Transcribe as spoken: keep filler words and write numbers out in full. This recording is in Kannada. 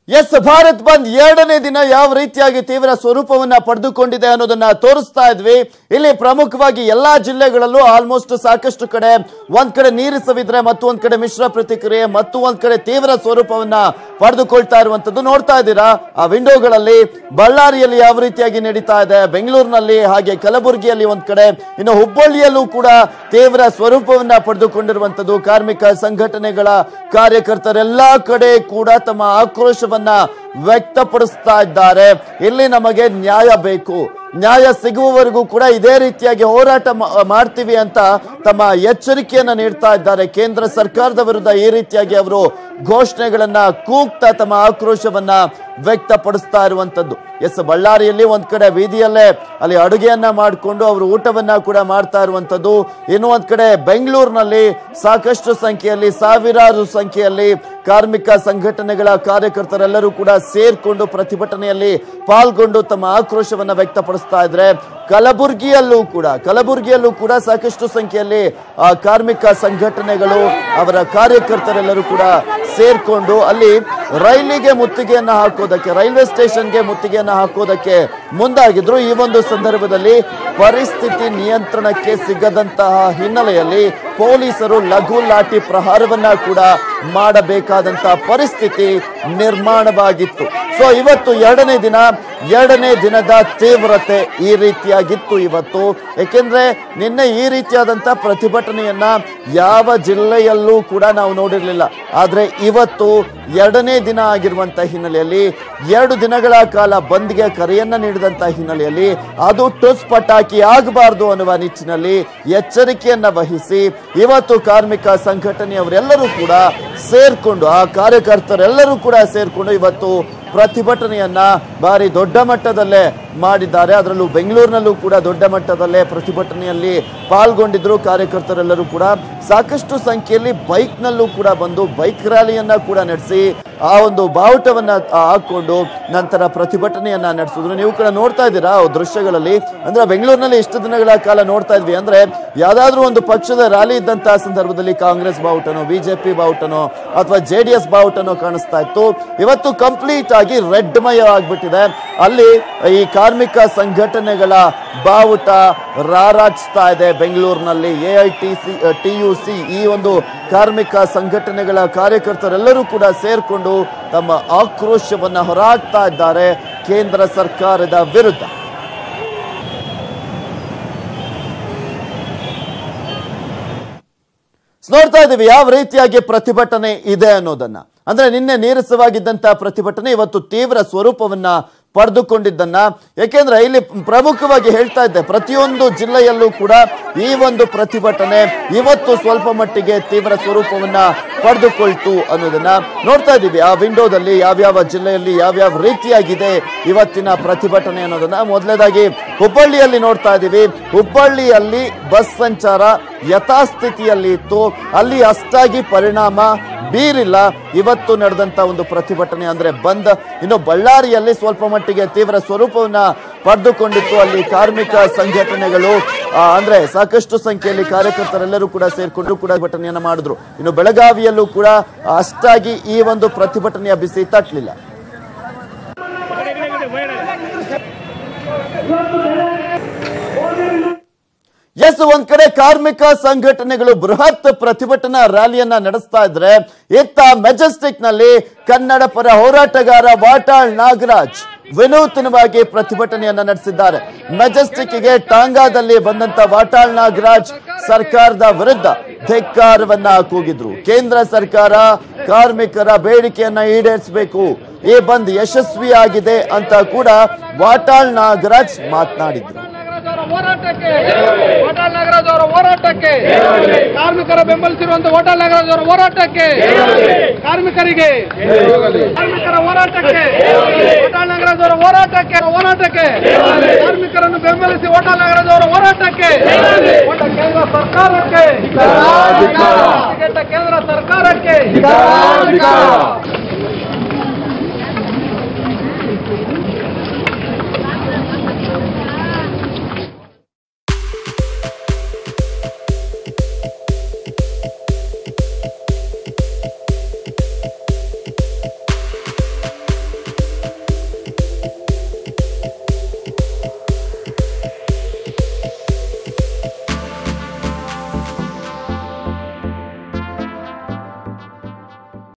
ಎಸ್ ಭಾರತ್ ಬಂದ್ ಎರಡನೇ ದಿನ ಯಾವ ರೀತಿಯಾಗಿ ತೀವ್ರ ಸ್ವರೂಪವನ್ನ ಪಡೆದುಕೊಂಡಿದೆ ಅನ್ನೋದನ್ನ ತೋರಿಸ್ತಾ ಇದ್ವಿ. ಇಲ್ಲಿ ಪ್ರಮುಖವಾಗಿ ಎಲ್ಲಾ ಜಿಲ್ಲೆಗಳಲ್ಲೂ ಆಲ್ಮೋಸ್ಟ್ ಸಾಕಷ್ಟು ಕಡೆ ಒಂದ್ ಕಡೆ ನೀರು ಸವಿದ್ರೆ ಮತ್ತೊಂದ್ ಕಡೆ ಮಿಶ್ರ ಪ್ರತಿಕ್ರಿಯೆ ಮತ್ತು ಒಂದ್ ಕಡೆ ತೀವ್ರ ಸ್ವರೂಪವನ್ನ ಪಡೆದುಕೊಳ್ತಾ ಇರುವಂತದ್ದು ನೋಡ್ತಾ ಇದ್ದೀರಾ ಆ ವಿಂಡೋಗಳಲ್ಲಿ. ಬಳ್ಳಾರಿಯಲ್ಲಿ ಯಾವ ರೀತಿಯಾಗಿ ನಡೀತಾ ಇದೆ, ಬೆಂಗಳೂರಿನಲ್ಲಿ ಹಾಗೆ ಕಲಬುರಗಿಯಲ್ಲಿ ಒಂದ್ ಕಡೆ, ಇನ್ನು ಹುಬ್ಬಳ್ಳಿಯಲ್ಲೂ ಕೂಡ ತೀವ್ರ ಸ್ವರೂಪವನ್ನ ಪಡೆದುಕೊಂಡಿರುವಂತದ್ದು. ಕಾರ್ಮಿಕ ಸಂಘಟನೆಗಳ ಕಾರ್ಯಕರ್ತರೆಲ್ಲಾ ಕಡೆ ಕೂಡ ತಮ್ಮ ಆಕ್ರೋಶವನ್ನ ವ್ಯಕ್ತಪಡಿಸ್ತಾ ಇದ್ದಾರೆ. ಇಲ್ಲಿ ನಮಗೆ ನ್ಯಾಯ ಬೇಕು, ನ್ಯಾಯ ಸಿಗುವವರೆಗೂ ಕೂಡ ಇದೇ ರೀತಿಯಾಗಿ ಹೋರಾಟ ಮಾಡ್ತೀವಿ ಅಂತ ತಮ್ಮ ಎಚ್ಚರಿಕೆಯನ್ನ ನೀಡ್ತಾ ಇದ್ದಾರೆ. ಕೇಂದ್ರ ಸರ್ಕಾರದ ವಿರುದ್ಧ ಈ ರೀತಿಯಾಗಿ ಅವರು ಘೋಷಣೆಗಳನ್ನ ಕೂಗ್ತಾ ತಮ್ಮ ಆಕ್ರೋಶವನ್ನ ವ್ಯಕ್ತಪಡಿಸ್ತಾ ಇರುವಂತದ್ದು. ಎಸ್ ಬಳ್ಳಾರಿಯಲ್ಲಿ ಒಂದ್ ಕಡೆ ಬೀದಿಯಲ್ಲೇ ಅಲ್ಲಿ ಅಡುಗೆಯನ್ನ ಮಾಡಿಕೊಂಡು ಅವರು ಊಟವನ್ನ ಕೂಡ ಮಾಡ್ತಾ ಇರುವಂತದ್ದು. ಇನ್ನು ಒಂದ್ ಕಡೆ ಬೆಂಗಳೂರಿನಲ್ಲಿ ಸಾಕಷ್ಟು ಸಂಖ್ಯೆಯಲ್ಲಿ ಸಾವಿರಾರು ಸಂಖ್ಯೆಯಲ್ಲಿ ಕಾರ್ಮಿಕ ಸಂಘಟನೆಗಳ ಕಾರ್ಯಕರ್ತರೆಲ್ಲರೂ ಕೂಡ ಸೇರ್ಕೊಂಡು ಪ್ರತಿಭಟನೆಯಲ್ಲಿ ಪಾಲ್ಗೊಂಡು ತಮ್ಮ ಆಕ್ರೋಶವನ್ನ ವ್ಯಕ್ತಪಡಿಸ್ತಾ ಇದ್ರೆ. ಕಲಬುರಗಿಯಲ್ಲೂ ಕೂಡ ಕಲಬುರಗಿಯಲ್ಲೂ ಕೂಡ ಸಾಕಷ್ಟು ಸಂಖ್ಯೆಯಲ್ಲಿ ಆ ಕಾರ್ಮಿಕ ಸಂಘಟನೆಗಳು ಅವರ ಕಾರ್ಯಕರ್ತರೆಲ್ಲರೂ ಕೂಡ ಸೇರ್ಕೊಂಡು ಅಲ್ಲಿ ರೈಲಿಗೆ ಮುತ್ತಿಗೆಯನ್ನ ಹಾಕೋದಕ್ಕೆ, ರೈಲ್ವೆ ಸ್ಟೇಷನ್ಗೆ ಮುತ್ತಿಗೆಯನ್ನ ಹಾಕೋದಕ್ಕೆ ಮುಂದಾಗಿದ್ರು. ಈ ಒಂದು ಸಂದರ್ಭದಲ್ಲಿ ಪರಿಸ್ಥಿತಿ ನಿಯಂತ್ರಣಕ್ಕೆ ಸಿಗದಂತಹ ಹಿನ್ನೆಲೆಯಲ್ಲಿ ಪೊಲೀಸರು ಲಘು ಲಾಠಿ ಪ್ರಹಾರವನ್ನ ಕೂಡ ಮಾಡಬೇಕಾದಂತಹ ಪರಿಸ್ಥಿತಿ ನಿರ್ಮಾಣವಾಗಿತ್ತು. ಸೊ ಇವತ್ತು ಎರಡನೇ ದಿನ ಎರಡನೇ ದಿನದ ತೀವ್ರತೆ ಈ ರೀತಿಯಾಗಿತ್ತು ಇವತ್ತು. ಏಕೆಂದ್ರೆ ನಿನ್ನೆ ಈ ರೀತಿಯಾದಂತಹ ಪ್ರತಿಭಟನೆಯನ್ನ ಯಾವ ಜಿಲ್ಲೆಯಲ್ಲೂ ಕೂಡ ನಾವು ನೋಡಿರ್ಲಿಲ್ಲ. ಆದ್ರೆ ಇವತ್ತು ಎರಡನೇ ದಿನ ಆಗಿರುವಂತ ಹಿನ್ನೆಲೆಯಲ್ಲಿ, ಎರಡು ದಿನಗಳ ಕಾಲ ಬಂದ್ಗೆ ಕರೆಯನ್ನ ನೀಡಿದಂತ ಹಿನ್ನೆಲೆಯಲ್ಲಿ ಅದು ಟುಸ್ ಪಟಾಕಿ ಆಗಬಾರದು ಅನ್ನುವ ನಿಟ್ಟಿನಲ್ಲಿ ಎಚ್ಚರಿಕೆಯನ್ನ ವಹಿಸಿ ಇವತ್ತು ಕಾರ್ಮಿಕ ಸಂಘಟನೆಯವರೆಲ್ಲರೂ ಕೂಡ ಸೇರ್ಕೊಂಡು, ಆ ಕಾರ್ಯಕರ್ತರೆಲ್ಲರೂ ಕೂಡ ಸೇರ್ಕೊಂಡು ಇವತ್ತು ಪ್ರತಿಭಟನೆಯನ್ನ ಭಾರಿ ದೊಡ್ಡ ಮಟ್ಟದಲ್ಲೇ ಮಾಡಿದ್ದಾರೆ. ಅದರಲ್ಲೂ ಬೆಂಗಳೂರಿನಲ್ಲೂ ಕೂಡ ದೊಡ್ಡ ಮಟ್ಟದಲ್ಲೇ ಪ್ರತಿಭಟನೆಯಲ್ಲಿ ಪಾಲ್ಗೊಂಡಿದ್ರು ಕಾರ್ಯಕರ್ತರೆಲ್ಲರೂ ಕೂಡ. ಸಾಕಷ್ಟು ಸಂಖ್ಯೆಯಲ್ಲಿ ಬೈಕ್ನಲ್ಲೂ ಕೂಡ ಬಂದು ಬೈಕ್ ರ್ಯಾಲಿಯನ್ನ ಕೂಡ ನಡೆಸಿ ಆ ಒಂದು ಬಾವುಟವನ್ನ ಹಾಕೊಂಡು ನಂತರ ಪ್ರತಿಭಟನೆಯನ್ನ ನಡೆಸಿದ್ರು. ನೀವು ಕೂಡ ನೋಡ್ತಾ ಇದ್ದೀರಾ ದೃಶ್ಯಗಳಲ್ಲಿ. ಅಂದ್ರೆ ಬೆಂಗಳೂರಿನಲ್ಲಿ ಇಷ್ಟು ದಿನಗಳ ಕಾಲ ನೋಡ್ತಾ ಇದ್ವಿ ಅಂದ್ರೆ ಯಾವ್ದಾದ್ರು ಒಂದು ಪಕ್ಷದ ರ್ಯಾಲಿ ಇದ್ದಂತಹ ಸಂದರ್ಭದಲ್ಲಿ ಕಾಂಗ್ರೆಸ್ ಬಾವುಟನೋ, ಬಿಜೆಪಿ ಬಾವುಟನೋ ಅಥವಾ ಜೆ ಡಿ ಎಸ್ ಬಾವುಟನೋ ಕಾಣಿಸ್ತಾ ಇತ್ತು. ಇವತ್ತು ಕಂಪ್ಲೀಟ್ ಆಗಿ ರೆಡ್ ಮಯ ಆಗ್ಬಿಟ್ಟಿದೆ. ಅಲ್ಲಿ ಈ ಕಾರ್ಮಿಕ ಸಂಘಟನೆಗಳ ಬಾವುಟ ರಾರಾಜಿಸ್ತಾ ಇದೆ ಬೆಂಗಳೂರಿನಲ್ಲಿ. A I T U C ಯು ಸಿ ಈ ಒಂದು ಕಾರ್ಮಿಕ ಸಂಘಟನೆಗಳ ಕಾರ್ಯಕರ್ತರೆಲ್ಲರೂ ಕೂಡ ಸೇರ್ಕೊಂಡು ತಮ್ಮ ಆಕ್ರೋಶವನ್ನ ಹೊರಹಾಕ್ತಾ ಇದ್ದಾರೆ ಕೇಂದ್ರ ಸರ್ಕಾರದ ವಿರುದ್ಧ. ನೋಡ್ತಾ ಇದ್ದೀವಿ ಯಾವ ರೀತಿಯಾಗಿ ಪ್ರತಿಭಟನೆ ಇದೆ ಅನ್ನೋದನ್ನ. ಅಂದ್ರೆ ನಿನ್ನೆ ನೀರಸವಾಗಿದ್ದಂತಹ ಪ್ರತಿಭಟನೆ ಇವತ್ತು ತೀವ್ರ ಸ್ವರೂಪವನ್ನ ಪಡೆದುಕೊಂಡಿದ್ದನ್ನ. ಯಾಕೆಂದ್ರೆ ಇಲ್ಲಿ ಪ್ರಮುಖವಾಗಿ ಹೇಳ್ತಾ ಇದ್ದೆ, ಪ್ರತಿಯೊಂದು ಜಿಲ್ಲೆಯಲ್ಲೂ ಕೂಡ ಈ ಒಂದು ಪ್ರತಿಭಟನೆ ಇವತ್ತು ಸ್ವಲ್ಪ ಮಟ್ಟಿಗೆ ತೀವ್ರ ಸ್ವರೂಪವನ್ನ ಪಡೆದುಕೊಳ್ತು ಅನ್ನೋದನ್ನ ನೋಡ್ತಾ ಇದ್ದೀವಿ. ಆ ವಿಂಡೋದಲ್ಲಿ ಯಾವ್ಯಾವ ಜಿಲ್ಲೆಯಲ್ಲಿ ಯಾವ್ಯಾವ ರೀತಿಯಾಗಿದೆ ಇವತ್ತಿನ ಪ್ರತಿಭಟನೆ ಅನ್ನೋದನ್ನ. ಮೊದಲನೇದಾಗಿ ಹುಬ್ಬಳ್ಳಿಯಲ್ಲಿ ನೋಡ್ತಾ ಇದ್ದೀವಿ. ಹುಬ್ಬಳ್ಳಿಯಲ್ಲಿ ಬಸ್ ಸಂಚಾರ ಯಥಾಸ್ಥಿತಿಯಲ್ಲಿ ಇತ್ತು, ಅಲ್ಲಿ ಅಷ್ಟಾಗಿ ಪರಿಣಾಮ ಬೀರಿಲ್ಲ ಇವತ್ತು ನಡೆದಂತ ಒಂದು ಪ್ರತಿಭಟನೆ ಅಂದ್ರೆ ಬಂದ್. ಇನ್ನು ಬಳ್ಳಾರಿಯಲ್ಲಿ ಸ್ವಲ್ಪ ಮಟ್ಟಿಗೆ ತೀವ್ರ ಸ್ವರೂಪವನ್ನ ಪಡೆದುಕೊಂಡಿತ್ತು. ಅಲ್ಲಿ ಕಾರ್ಮಿಕ ಸಂಘಟನೆಗಳು ಅಂದ್ರೆ ಸಾಕಷ್ಟು ಸಂಖ್ಯೆಯಲ್ಲಿ ಕಾರ್ಯಕರ್ತರೆಲ್ಲರೂ ಕೂಡ ಸೇರ್ಕೊಂಡು ಕೂಡ ಪ್ರತಿಭಟನೆಯನ್ನ ಮಾಡಿದ್ರು. ಇನ್ನು ಬೆಳಗಾವಿಯಲ್ಲೂ ಕೂಡ ಅಷ್ಟಾಗಿ ಈ ಒಂದು ಪ್ರತಿಭಟನೆಯ ಬಿಸಿ ತಟ್ಟಲಿಲ್ಲ. ಎಸ್ ಒಂದ್ ಕಡೆ ಕಾರ್ಮಿಕ ಸಂಘಟನೆಗಳು ಬೃಹತ್ ಪ್ರತಿಭಟನಾ ರ್ಯಾಲಿಯನ್ನ ನಡೆಸ್ತಾ ಇದ್ರೆ, ಇತ್ತ ಮೆಜೆಸ್ಟಿಕ್ ನಲ್ಲಿ ಕನ್ನಡ ಪರ ಹೋರಾಟಗಾರ ವಾಟಾಳ್ ನಾಗರಾಜ್ ವಿನೂತನವಾಗಿ ಪ್ರತಿಭಟನೆಯನ್ನ ನಡೆಸಿದ್ದಾರೆ. ಮೆಜೆಸ್ಟಿಕ್ಗೆ ಟಾಂಗಾದಲ್ಲಿ ಬಂದಂತ ವಾಟಾಳ್ ನಾಗರಾಜ್ ಸರ್ಕಾರದ ವಿರುದ್ಧ ಧಿಕ್ಕಾರವನ್ನ ಕೂಗಿದ್ರು. ಕೇಂದ್ರ ಸರ್ಕಾರ ಕಾರ್ಮಿಕರ ಬೇಡಿಕೆಯನ್ನ ಈಡೇರಿಸಬೇಕು, ಈ ಬಂದ್ ಯಶಸ್ವಿಯಾಗಿದೆ ಅಂತ ಕೂಡ ವಾಟಾಳ್ ನಾಗರಾಜ್ ಮಾತನಾಡಿದ್ರು. ಹೋರಾಟಕ್ಕೆ ವಾಟಾಳ್ ನಾಗರಾಜ್ ಅವರ ಹೋರಾಟಕ್ಕೆ, ಕಾರ್ಮಿಕರ ಬೆಂಬಲಿಸಿರುವಂತಹ ವಾಟಾಳ್ ನಾಗರಾಜ್ ಅವರ ಹೋರಾಟಕ್ಕೆ, ಕಾರ್ಮಿಕರಿಗೆ ಕಾರ್ಮಿಕರ ಹೋರಾಟಕ್ಕೆ, ವಾಟಾಳ್ ನಾಗರಾಜ್ ಅವರ ಹೋರಾಟಕ್ಕೆ ಹೋರಾಟಕ್ಕೆ ಕಾರ್ಮಿಕರನ್ನು ಬೆಂಬಲಿಸಿ ವಾಟಾಳ್ ನಾಗರಾಜ್ ಅವರ ಹೋರಾಟಕ್ಕೆ, ಕೇಂದ್ರ ಸರ್ಕಾರಕ್ಕೆ ಕೇಂದ್ರ ಸರ್ಕಾರಕ್ಕೆ